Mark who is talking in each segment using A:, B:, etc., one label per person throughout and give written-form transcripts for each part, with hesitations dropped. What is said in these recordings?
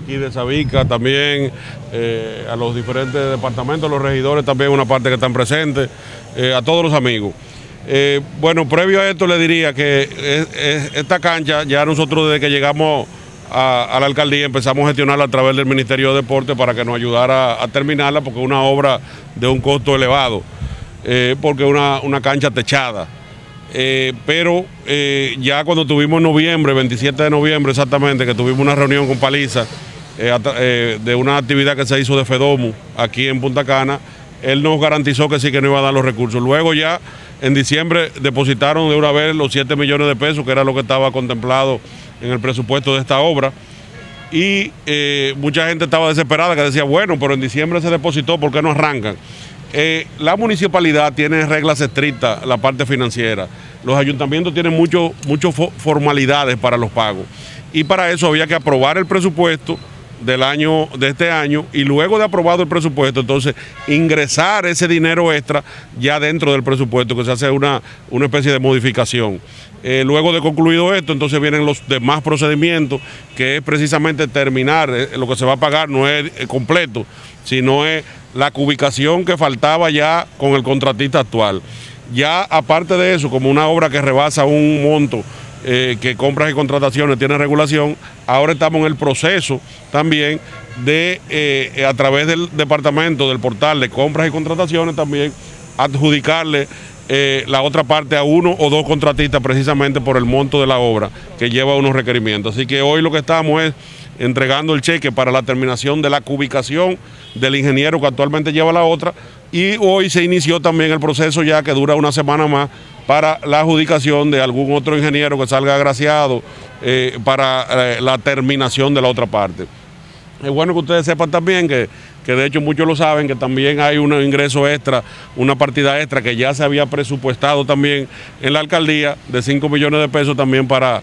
A: aquí de Sabica, también a los diferentes departamentos, los regidores también una parte que están presentes, a todos los amigos. Bueno, previo a esto le diría que esta cancha ya nosotros desde que llegamos a la alcaldía empezamos a gestionarla a través del Ministerio de Deportes para que nos ayudara a terminarla, porque es una obra de un costo elevado, porque es una cancha techada. Pero ya cuando tuvimos en noviembre, 27 de noviembre exactamente, que tuvimos una reunión con Paliza de una actividad que se hizo de FEDOMU aquí en Punta Cana, él nos garantizó que sí, que nos iba a dar los recursos. Luego ya en diciembre depositaron de una vez los 7 millones de pesos, que era lo que estaba contemplado en el presupuesto de esta obra. Y mucha gente estaba desesperada, que decía, bueno, pero en diciembre se depositó, ¿por qué no arrancan? La municipalidad tiene reglas estrictas, la parte financiera. Los ayuntamientos tienen muchas formalidades para los pagos. Y para eso había que aprobar el presupuesto de este año, y luego de aprobado el presupuesto, entonces ingresar ese dinero extra ya dentro del presupuesto, que se hace una especie de modificación. Luego de concluido esto, entonces vienen los demás procedimientos, que es precisamente terminar, lo que se va a pagar no es completo, sino es la cubicación que faltaba ya con el contratista actual. Ya aparte de eso, como una obra que rebasa un monto, que compras y contrataciones tiene regulación, ahora estamos en el proceso también de, a través del departamento, del portal de compras y contrataciones, también adjudicarle la otra parte a uno o dos contratistas, precisamente por el monto de la obra que lleva unos requerimientos. Así que hoy lo que estamos es entregando el cheque para la terminación de la cubicación del ingeniero que actualmente lleva la otra, y hoy se inició también el proceso, ya que dura una semana más, para la adjudicación de algún otro ingeniero que salga agraciado para la terminación de la otra parte. Es bueno que ustedes sepan también que de hecho muchos lo saben, que también hay un ingreso extra, una partida extra que ya se había presupuestado también en la alcaldía de 5 millones de pesos también para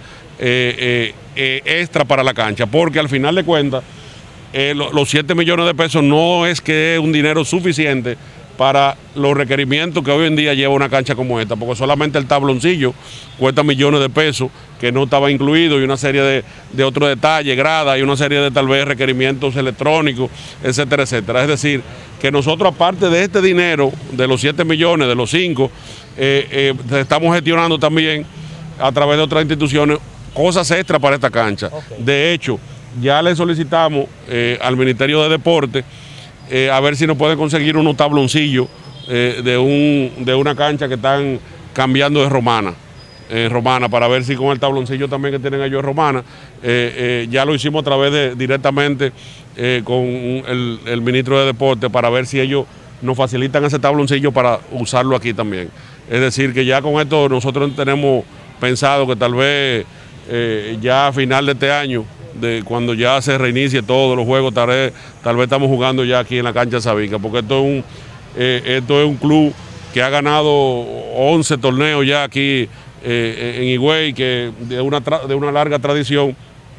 A: extra para la cancha, porque al final de cuentas los 7 millones de pesos no es que es un dinero suficiente para los requerimientos que hoy en día lleva una cancha como esta, porque solamente el tabloncillo cuesta millones de pesos, que no estaba incluido, y una serie de otros detalles, gradas, y una serie de tal vez requerimientos electrónicos, etcétera, etcétera. Es decir, que nosotros, aparte de este dinero, de los 7 millones, de los 5, estamos gestionando también a través de otras instituciones cosas extras para esta cancha. Okay. De hecho, ya le solicitamos al Ministerio de Deportes a ver si nos pueden conseguir unos tabloncillos de una cancha que están cambiando de Romana, para ver si con el tabloncillo también que tienen ellos en Romana, ya lo hicimos a través directamente con el ministro de Deportes, para ver si ellos nos facilitan ese tabloncillo para usarlo aquí también. Es decir, que ya con esto nosotros tenemos pensado que tal vez ya a final de este año, cuando ya se reinicie todos los juegos, tal vez estamos jugando ya aquí en la cancha de Sabica, porque esto es un club que ha ganado 11 torneos ya aquí en Higüey, que de una larga tradición,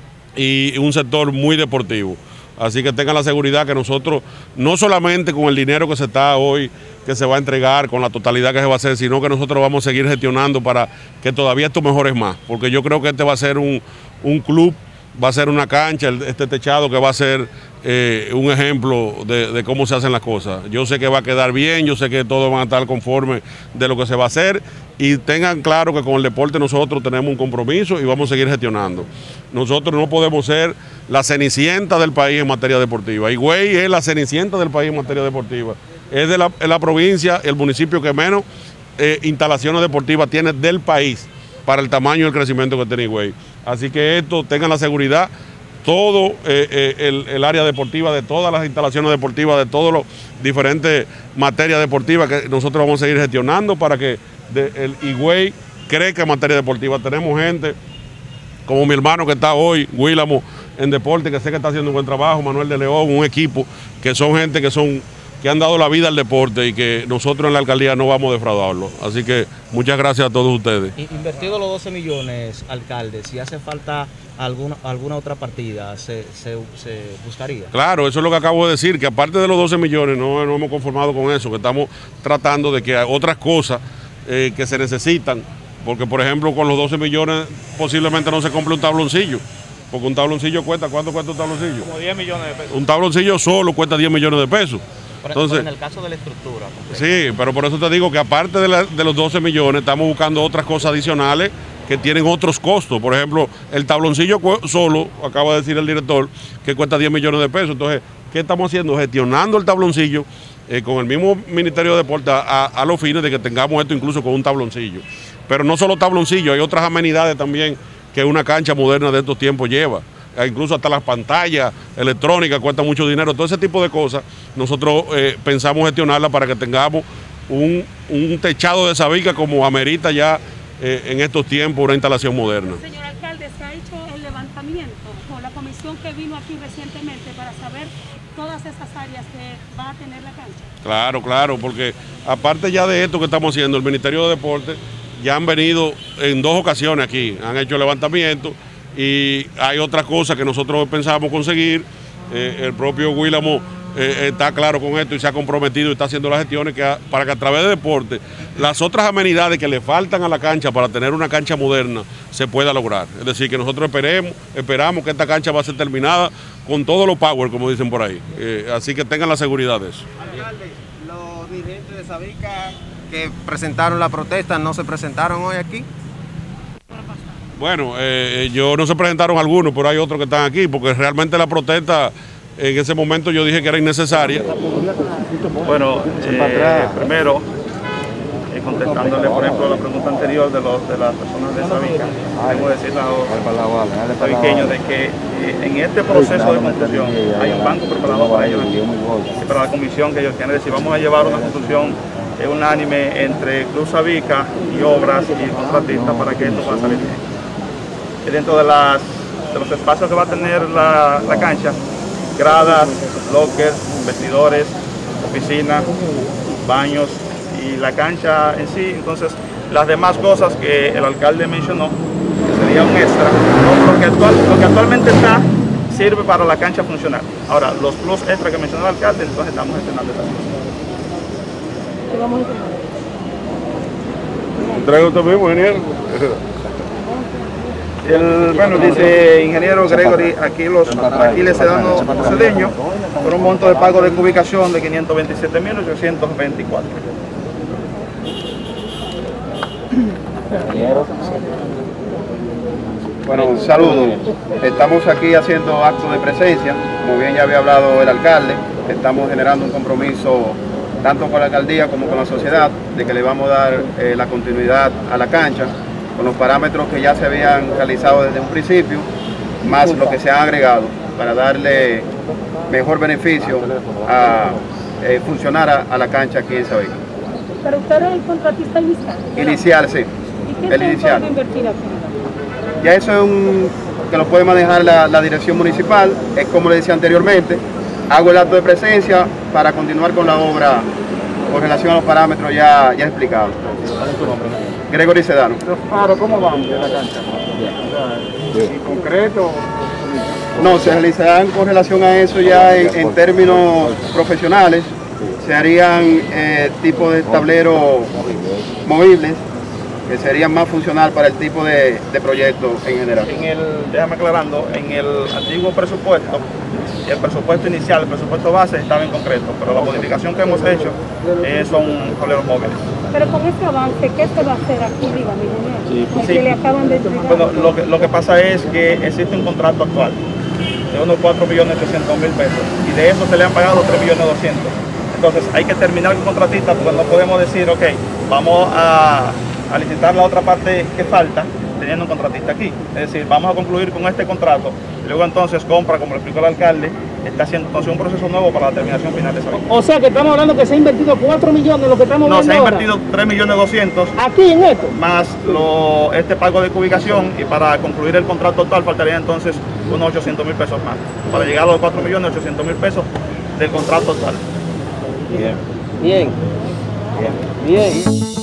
A: y un sector muy deportivo. Así que tengan la seguridad que nosotros, no solamente con el dinero que se está hoy, que se va a entregar, con la totalidad que se va a hacer, sino que nosotros vamos a seguir gestionando para que todavía esto mejore más, porque yo creo que este va a ser un club, va a ser una cancha, este techado que va a ser un ejemplo de cómo se hacen las cosas. Yo sé que va a quedar bien, yo sé que todos van a estar conformes de lo que se va a hacer, y tengan claro que con el deporte nosotros tenemos un compromiso y vamos a seguir gestionando. Nosotros no podemos ser la cenicienta del país en materia deportiva. Higüey es la cenicienta del país en materia deportiva. Es de la provincia, el municipio que menos instalaciones deportivas tiene del país, para el tamaño y el crecimiento que tiene Higüey. Así que esto, tengan la seguridad, todo el área deportiva, de todas las instalaciones deportivas, de todas las diferentes materias deportivas que nosotros vamos a seguir gestionando para que el Higüey crezca en materia deportiva. Tenemos gente como mi hermano que está hoy, Willamo, en deporte, que sé que está haciendo un buen trabajo, Manuel de León, un equipo que son gente que han dado la vida al deporte, y que nosotros en la alcaldía no vamos a defraudarlo. Así que muchas gracias a todos ustedes.
B: Invertido los 12 millones, alcalde, si hace falta alguna otra partida, ¿se buscaría? Claro,
A: eso es lo que acabo de decir, que aparte de los 12 millones no hemos conformado con eso, que estamos tratando de que hay otras cosas que se necesitan, porque por ejemplo con los 12 millones posiblemente no se compre un tabloncillo, Porque un tabloncillo cuesta, ¿cuánto cuesta un tabloncillo?
B: Como 10 millones de pesos.
A: Un tabloncillo solo cuesta 10 millones de pesos. Entonces,
B: en el caso de la estructura.
A: Sí, pero por eso te digo que aparte de los 12 millones, estamos buscando otras cosas adicionales que tienen otros costos. Por ejemplo, el tabloncillo solo, acaba de decir el director, que cuesta 10 millones de pesos. Entonces, ¿qué estamos haciendo? Gestionando el tabloncillo con el mismo Ministerio de Deportes a los fines de que tengamos esto incluso con un tabloncillo. Pero no solo tabloncillo, hay otras amenidades también que una cancha moderna de estos tiempos lleva. Incluso hasta las pantallas electrónicas cuestan mucho dinero. Todo ese tipo de cosas nosotros pensamos gestionarla para que tengamos un techado de sabica como amerita ya en estos tiempos una instalación moderna.
C: Señor alcalde, se ha hecho el levantamiento con la comisión que vino aquí recientemente para saber todas esas áreas que va a tener la cancha.
A: Claro, porque aparte ya de esto que estamos haciendo, el Ministerio de Deportes ya han venido en 2 ocasiones aquí, han hecho el levantamiento. Y hay otras cosas que nosotros pensábamos conseguir. El propio Willamo está claro con esto y se ha comprometido y está haciendo las gestiones para que a través de deporte las otras amenidades que le faltan a la cancha para tener una cancha moderna se pueda lograr. Es decir, que nosotros esperamos que esta cancha va a ser terminada con todos los power, como dicen por ahí. Así que tengan la seguridad de eso.
D: Alcalde, los dirigentes de Sabica que presentaron la protesta no se presentaron hoy aquí.
A: Bueno, yo no se presentaron algunos, pero hay otros que están aquí, porque realmente la protesta en ese momento yo dije que era innecesaria.
E: Bueno, primero, contestándole por ejemplo la pregunta anterior de las personas de Sabica, tengo que decirle a los sabiqueños de que en este proceso de construcción hay un banco preparado para ellos aquí, y para la comisión que ellos tienen. Es decir, vamos a llevar una construcción unánime entre Club Sabica y obras y contratistas para que esto pueda salir bien. Dentro de los espacios que va a tener la cancha, gradas, lockers, vestidores, oficinas, baños y la cancha en sí. Entonces, las demás cosas que el alcalde mencionó, que sería un extra, lo que actualmente está, sirve para la cancha funcional. Ahora, los plus extra que mencionó el alcalde, entonces estamos gestionando esas cosas.
A: ¿Traigo usted mismo, ingeniero?
E: Bueno, dice ingeniero Gregory, aquí les dando cedeño por un monto de pago de ubicación de 527.824.
F: Bueno, saludos. Estamos aquí haciendo acto de presencia, como bien ya había hablado el alcalde. Estamos generando un compromiso tanto con la alcaldía como con la sociedad de que le vamos a dar la continuidad a la cancha con los parámetros que ya se habían realizado desde un principio, más lo que se han agregado para darle mejor beneficio a funcionar a la cancha aquí en Sabica.
C: Pero usted era el contratista inicial.
F: Inicial, sí.
C: ¿Y qué
F: el inicial.
C: puede invertir aquí?
F: Ya eso es que lo puede manejar la dirección municipal. Es como le decía anteriormente, hago el acto de presencia para continuar con la obra con relación a los parámetros ya explicados.
B: ¿Cuál es tu nombre?
F: Gregory Sedano.
E: Claro, ¿cómo vamos de la cancha? ¿En concreto?
F: No, se realizarán con relación a eso ya en términos profesionales. Se harían tipos de tableros movibles que serían más funcional para el tipo de proyecto en general.
E: Déjame aclarando, en el antiguo presupuesto, el presupuesto inicial, el presupuesto base estaba en concreto, pero la modificación que hemos hecho son tableros móviles.
C: Pero con este avance, ¿qué se va a hacer aquí, dígame, ingeniero?
E: Sí.
C: Que le acaban de entregar.
E: Bueno, lo que pasa es que existe un contrato actual de unos 4.800.000 pesos y de eso se le han pagado 3.200.000. Entonces hay que terminar con contratistas porque no podemos decir, ok, vamos a licitar la otra parte que falta teniendo un contratista aquí. Es decir, vamos a concluir con este contrato y luego entonces compra, como lo explicó el alcalde, está haciendo entonces un proceso nuevo para la terminación final de esa vida.
G: O sea que estamos hablando que se ha invertido 4 millones, lo que estamos viendo.
E: No, se ha
G: ahora.
E: invertido 3.200.000
G: aquí en esto,
E: más este pago de ubicación, y para concluir el contrato total faltaría entonces unos 800.000 pesos más, para llegar a los 4.800.000 pesos del contrato total.
G: bien.